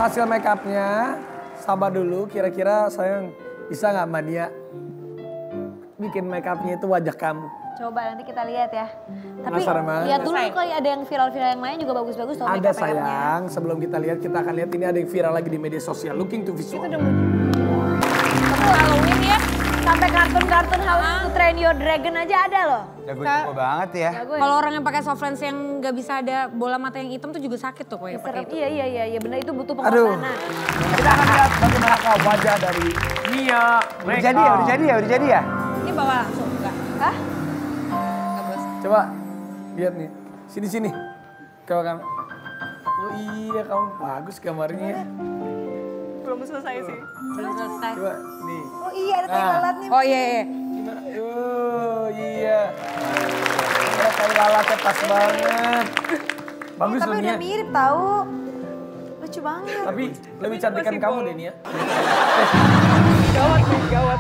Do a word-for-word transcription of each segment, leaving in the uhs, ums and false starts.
hasil make upnya. Sabar dulu, kira-kira sayang bisa nggak Mbak Nia bikin make upnya itu wajah kamu? Coba nanti kita lihat ya. Tapi Penasaran banget. lihat dulu kali ada yang viral-viral yang lain juga bagus-bagus tau Ada make up make upnya. sayang, sebelum kita lihat kita akan lihat ini ada yang viral lagi di media sosial. Looking to visual. Itu udah Kamu Halloween ya, sampai kartun-kartun How to Train Your Dragon aja ada loh. Jago-jago banget ya. Jago ya? Kalau orang yang pakai soft lens yang nggak bisa ada bola mata yang hitam tuh juga sakit tuh kayak pakai Serem. itu. Iya iya iya iya benar itu butuh Aduh. pengorbanan. Kita akan lihat bagaimana wajah dari Nia. Udah jadi ya, udah jadi ya, udah jadi ya. Ini bawa langsung enggak? Hah? Coba lihat nih, sini sini. Coba kamu. Oh iya kamu bagus gambarnya ya. Belum selesai sih. Belum selesai. Coba nih. Oh iya ada kayak Nah. lalat nih. Oh iya iya. Oh iya. Ya, kayak lalatnya pas banget. Bagus Tapi loh udah Nia. mirip tahu. Lucu banget. Tapi lebih cantikan masih kamu bolong. deh Nia. Gawat nih, gawat.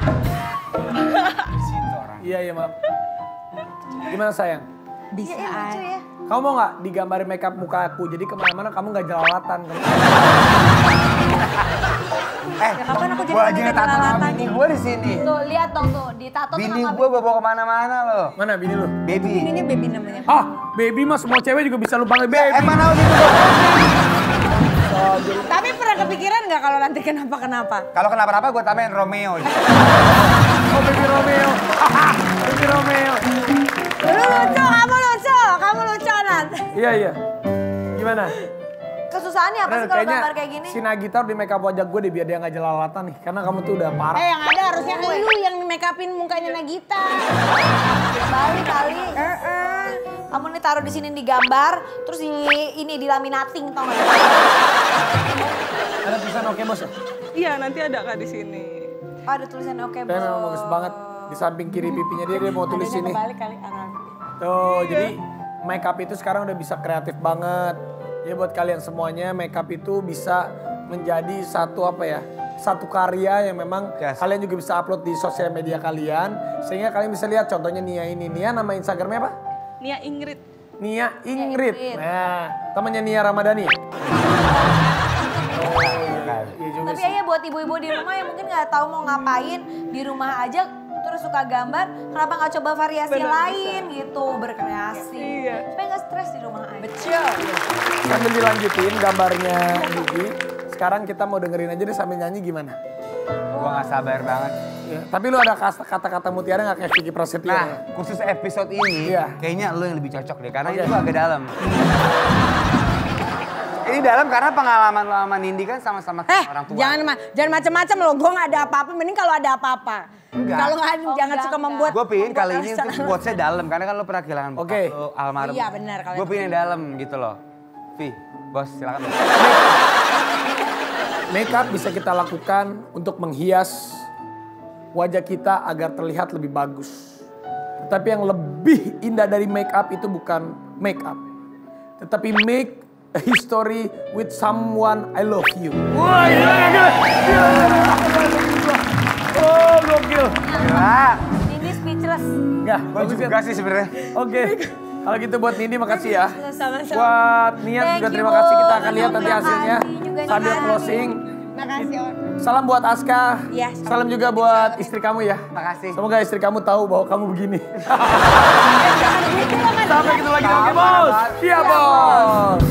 Iya iya maaf. Gimana sayang? Bisa. Iya iya lucu ya. Kamu mau nggak digambarin makeup muka aku? Jadi kemana-mana kamu nggak jelalatan. Eh, kapan aku jadi gua aja wanita ngetato sama jelalatan? bini gue di sini. Tuh lihat dong tuh ditato tuh Bini nama gue bawa kemana-mana loh. Mana bini lu? Baby. Ini baby namanya. Ah, baby mah semua cewek juga bisa lu panggil baby. Eh mana gitu dong? Tapi pernah kepikiran nggak kalau nanti kenapa-kenapa? Kalau kenapa-napa gue tambahin Romeo. Oh baby Romeo. Baby Romeo. Lu lucu, kamu lucu, kamu lucu Nat. Iya iya. Gimana? kesusahannya apa Bener, sih kalau kayaknya gambar kayak gini? si Nagita di make up wajah gue deh biar dia nggak jelalatan nih. Karena kamu tuh udah parah. Eh yang ada harusnya lu yang make upin mukanya Nagita. Balik kali. Kamu nih taruh di sini di gambar, terus di ini di laminating tau gak? Ada tulisan oke bos ya? Iya, nanti ada Kak di sini. Oh, ada tulisan oke bos. Kayaknya memang bagus banget. Di samping kiri pipinya dia dia mau tulis sini. Balik kali arah. Tuh, jadi make up itu sekarang udah bisa kreatif banget. Ya buat kalian semuanya make up itu bisa menjadi satu apa ya? Satu karya yang memang Yes. kalian juga bisa upload di sosial media kalian. Sehingga kalian bisa lihat contohnya Nia ini. Nia nama Instagramnya apa? Nia Ingrid. Nia Ingrid. Ingrid. Nah, temannya Nia Ramadhani ya? Oh, iya, iya juga Tapi sih. ya buat ibu-ibu di rumah yang mungkin nggak tahu mau ngapain di rumah aja terus suka gambar, kenapa nggak coba variasi Bener, lain gitu, berkreasi. Iya. Supaya nggak stres di rumah aja. Betul. Sambil dilanjutin gambarnya Gigi. Sekarang kita mau dengerin aja deh sambil nyanyi gimana? Gua gak sabar banget. Ya, tapi lu ada kas- kata-kata mutiara gak kayak Vicky Prasetyo? Nah, khusus episode ini, Iya. kayaknya lu yang lebih cocok deh. Karena Oke. itu agak dalam. Ini dalam karena pengalaman lu sama Nindi kan sama-sama Eh, orang tua. jangan ma jangan macam-macam loh. Gue nggak ada apa-apa. Mending kalau ada apa-apa. Enggak. Kalau nggak ada, Oh, jangan enggak, suka enggak. membuat. Gue pingin kali membuat ini rasa- untuk quotesnya dalam. Karena kan lu pernah kehilangan bokap Oke. lu almarhum. Iya, benar, kalau Gue itu. pingin yang dalam gitu loh. Vi, bos silakan. Bos. Make up bisa kita lakukan untuk menghias wajah kita agar terlihat lebih bagus. Tapi yang lebih indah dari make up itu bukan make up. Tetapi make a history with someone I love you. Wah, gila, gila, gila, gila. Oh, gokil. Gila. Ini speechless. Enggak, Gue bagus juga ya. sih sebenarnya. Oke, kalau gitu buat Nindi makasih ya. Sama-sama. Buat Niat Thank juga you, terima kasih. Kita Bu. akan lihat nanti Terima hasilnya kasih juga, sambil Nina. closing. Makasih, On. Salam buat Aska. Iya, Salam juga buat istri kamu ya. Makasih. Semoga istri kamu tahu bahwa kamu begini. Jangan gitu loh, Mas. Sampai ketemu lagi. Oke, bos. Iya, bos.